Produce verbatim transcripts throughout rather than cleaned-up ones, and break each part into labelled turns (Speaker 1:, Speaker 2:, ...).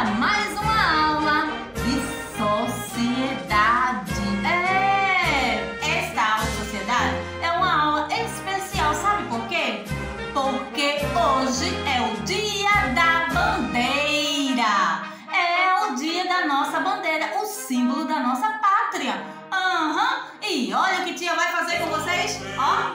Speaker 1: para mais uma aula de sociedade. É, esta aula de sociedade é uma aula especial, sabe por quê? Porque hoje é o dia da bandeira. É o dia da nossa bandeira, o símbolo da nossa pátria. Aham. Uhum. E olha o que tia vai fazer com vocês, ó.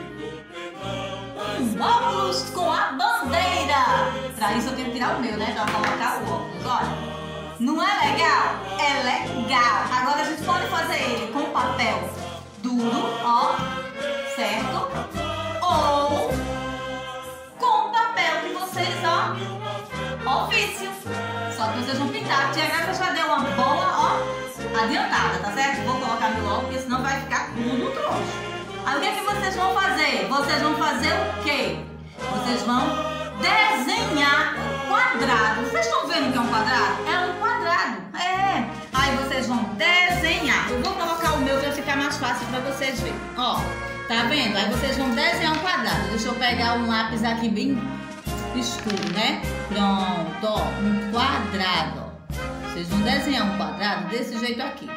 Speaker 1: Um óculos com a bandeira. Pra isso eu tenho que tirar o meu, né? Pra colocar o óculos, olha. Não é legal? É legal. Agora a gente pode fazer ele com papel duro, ó, certo? Ou com papel que vocês, ó, ofício. Só que vocês vão pintar. Tia Graça já deu uma boa, ó, adiantada, tá certo? Vou colocar meu óculos, porque senão vai ficar tudo troncho. Aí o que é que vocês vão fazer? Vocês vão fazer o quê? Vocês vão desenhar quadrado. Vocês estão vendo que é um quadrado? É um quadrado. É. Aí vocês vão desenhar. Eu vou colocar o meu para ficar mais fácil para vocês verem. Ó, tá vendo? Aí vocês vão desenhar um quadrado. Deixa eu pegar um lápis aqui bem escuro, né? Pronto, ó, um quadrado. Ó. Vocês vão desenhar um quadrado desse jeito aqui.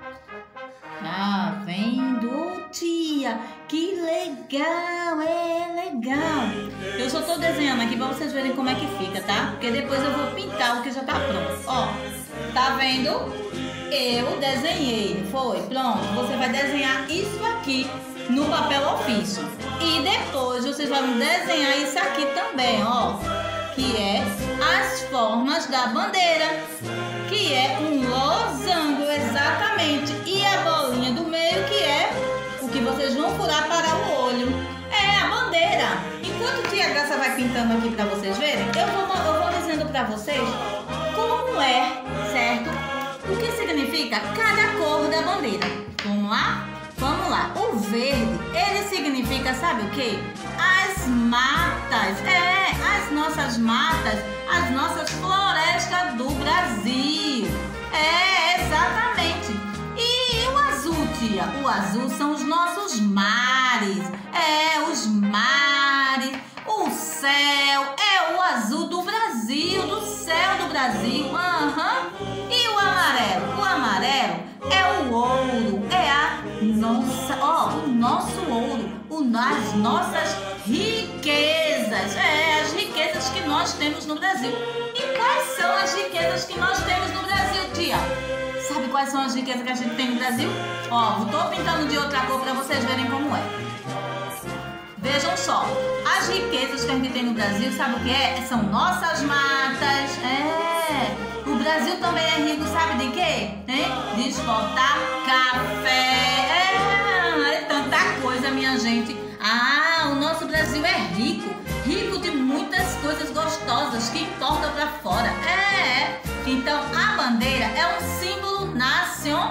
Speaker 1: Tá vendo, tia? Que legal, é legal. Eu só tô desenhando aqui pra vocês verem como é que fica, tá? Porque depois eu vou pintar o que já tá pronto. Ó, tá vendo? Eu desenhei, foi? Pronto, você vai desenhar isso aqui no papel ofício. E depois vocês vão desenhar isso aqui também, ó. Que é as formas da bandeira. Que é um losango, exatamente. E a bolinha do meio, que é o que vocês vão furar para o olho. É a bandeira. Enquanto tia Graça vai pintando aqui para vocês verem, eu vou, eu vou dizendo para vocês como é, certo? O que significa cada cor da bandeira. Vamos lá? Vamos lá. O verde, ele significa, sabe o quê? As matas. É, as nossas matas, as nossas florestas do Brasil. É, exatamente. E o azul, tia? O azul são os nossos mares. É, os mares. O céu é o azul do Brasil, do céu do Brasil. Aham. Uhum. E o amarelo? O amarelo é o ouro. É a nossa, ó, o nosso ouro. O, as nossas riquezas. É, as riquezas que nós temos no Brasil. E quais são as riquezas que nós temos no Brasil, tia? Sabe quais são as riquezas que a gente tem no Brasil? Ó, estou pintando de outra cor para vocês verem como é. Vejam só, as riquezas que a gente tem no Brasil, sabe o que é? São nossas matas. É, o Brasil também é rico, sabe de quê? Hein? De exportar café. É, é tanta coisa, minha gente. Ah, o nosso Brasil é rico. Rico de muitas coisas gostosas que importam para fora. É, então a bandeira é um símbolo nacional.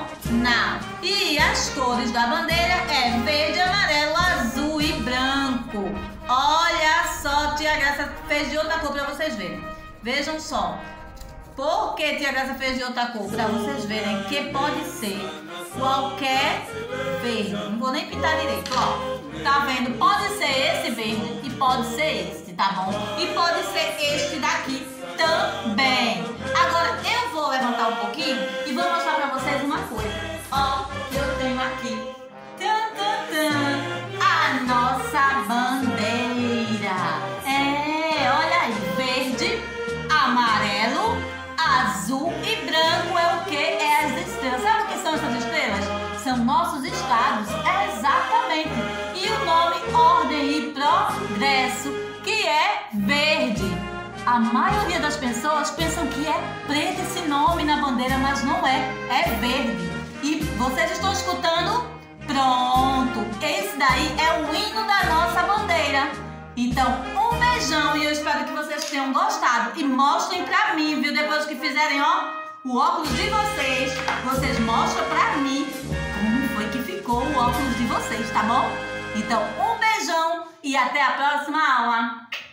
Speaker 1: E as cores da bandeira é verde, amarelo, azul e branco. Olha só, tia Graça fez de outra cor para vocês verem. Vejam só. Por que tia Graça fez de outra cor? Para vocês verem que pode ser qualquer verde. Não vou nem pintar direito, ó. Tá vendo? Pode ser esse verde e pode ser este, tá bom? E pode ser este daqui também. Agora eu vou levantar um pouquinho e vou mostrar pra vocês uma coisa. Ó, eu tenho aqui tan, tan, tan, a nossa bandeira. É, olha aí, verde, amarelo, azul e branco é o que? É as estrelas. Sabe o que são essas estrelas? São nossos estados. É exatamente. E o nome Ordem e Progresso, que é verde. A maioria das pessoas pensam que é preto esse nome na bandeira, mas não é. É verde. E vocês estão escutando? Pronto. Esse daí é o hino da nossa bandeira. Então, um beijão e eu espero que vocês tenham gostado. E mostrem pra mim, viu? Depois que fizerem, ó, o óculos de vocês, vocês mostram pra mim como foi que ficou o óculos de vocês, tá bom? Então, um beijão e até a próxima aula!